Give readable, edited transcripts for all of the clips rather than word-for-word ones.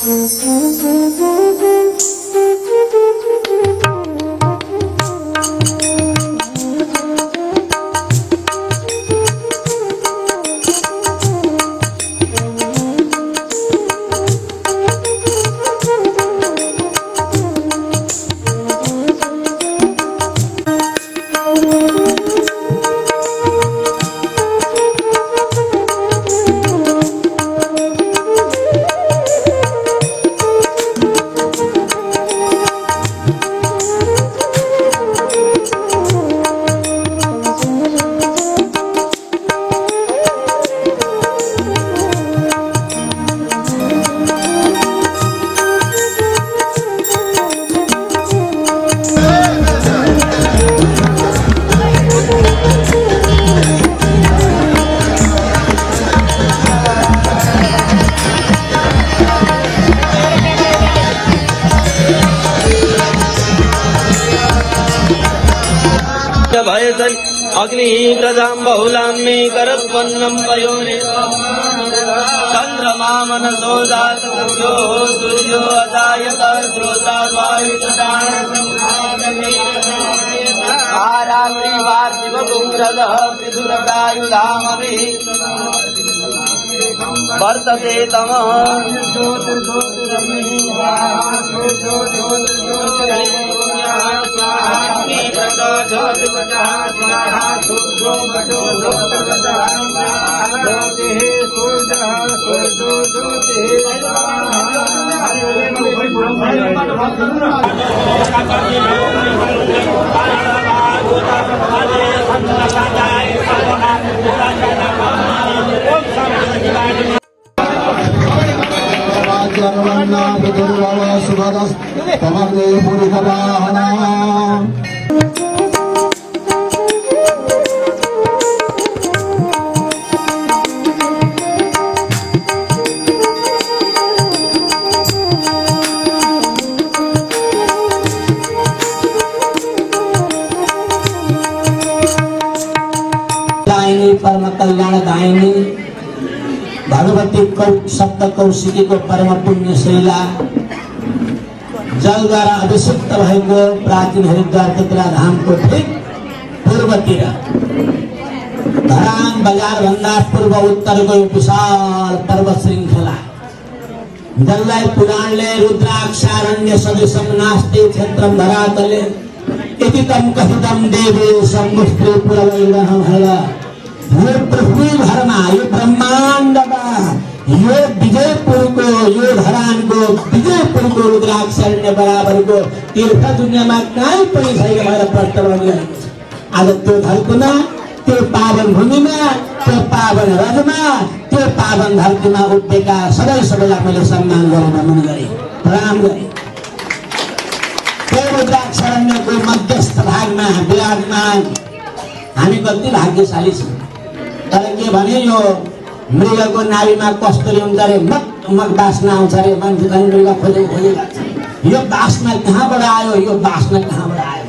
अग्नि प्रजां बहुलां मे करस्पन्नं पयोने चन्द्रमा मनसो जातयो सूर्यो अजायत श्रोता वायुरात्रि वार्तिव पुंरदः विदुरदायुधामभि वर्तते तमः परम कल्याणदायिनी भगवती सप्त कौशिकी को परम पुण्यशीला जल द्वारा अभिषिक्त भएको प्राचीन हरिद्वार कपिला धाम को ठीक पूर्वतिर धरान बजार भन्दा पूर्व उत्तर को विशाल पर्वत श्रृंखला जसलाई पुराणले रुद्राक्षारण्य सदृशं नास्ति क्षेत्रं धरातले इति तम कथितं देवे समुद्रे पुरवैरहं हला यो पृथ्वी भरमा यो ब्रह्माण्डमा यो विजयपुरको यो धरानको विजयपुरको रुद्राक्षारण्य बराबरको तीर्थ दुनियाँमा कहीँ पनि छैन भनेर प्रकट गरिरहेको छ। आज त्यो धरतीमा त्यो पावन भूमिमा त्यो पावन रजमा त्यो पावन धरतीमा उठेका सबैलाई मैले सम्मान गरेर नमन गरेँ, प्रणाम गरेँ। त्यो रुद्राक्षारण्यको मध्यस्थ भागमा विराजमान हामी कति भाग्यशाली छौँ। तर के भने यो मृगको नाभिमा कस्तुरी हुन्छ अरे मग बास्ना आउँछ अरे मान्छे चाहिँ मृग खोजे लाग्छ। यो बास्ना कहाँबाट आयो, यो बास्ना कहाँबाट आयो?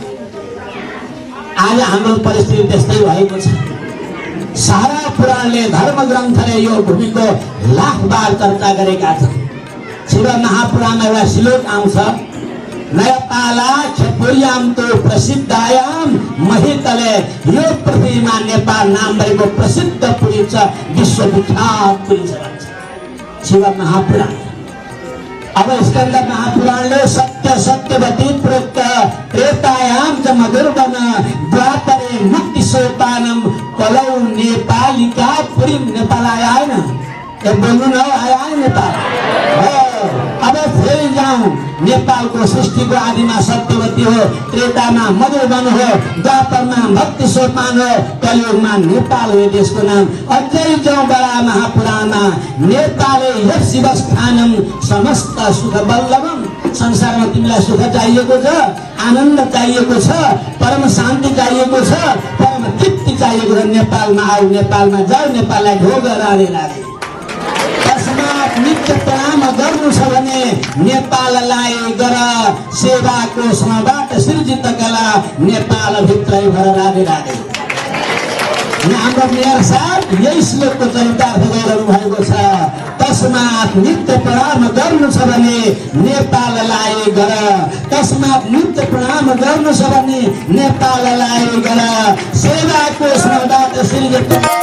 आज हाम्रो परिस्थिति त्यस्तै भएको छ। सारा पुराणले धर्म ग्रन्थले यो भूमिको लाख बार चर्चा गरेका छन्। शिव महापुराणमा एउटा श्लोक आउँछ, नयपाला क्षेपुर्याम तो प्रसिद्धायाम महितले यो पृथ्वीमा नेपाल नाम भएको प्रसिद्ध पुरी छ, विश्वविख्यात पुरी छ भन्छ शिव महापुराण। अब स्कंद महापुराणले सत्य सत्यवती प्रोक्त त्रेतायाम च मधुरवन द्वापरे मुक्ति सोपानम कलौ नेपालिका पुरी। नेपाल आया है ना, बोल्नु न आया है नेपाल। अब फेरि जाउँ, नेपालको सृष्टिको आदिमा सत्यवती हो, त्रेतामा मधुरवन हो, द्वापरमा भक्ति सोपान हो, कलियुगमा नेपाल हो देशको नाम। अझै जाउँ बडा महापुराणमा, नेपाले यस शिवस्थानम समस्त सुख बल्लभम। संसारमा तिमीलाई सुख चाहिएको छ, आनन्द चाहिएको छ, परम शान्ति चाहिएको छ, परम तृप्ति चाहिएको छ, नेपालमा आऊ, नेपालमा जाऊ, नेपाललाई ढोग राधे राधे। नित्य प्रणाम गर्नु छ भने नेपाललाई गर सेवाको समबाट सृजित कला नेपाल भित्रै भर राधे राधे। हाम्रो मेयर साहब यही श्लोकको चरितार्थ गरिरहनु भएको छ। तस्मात् नित्य प्रणाम गर्नु छ भने नेपाललाई गर, तस्मात् नित्य प्रणाम गर्नु छ भने नेपाललाई गर। सेवाको स्मृति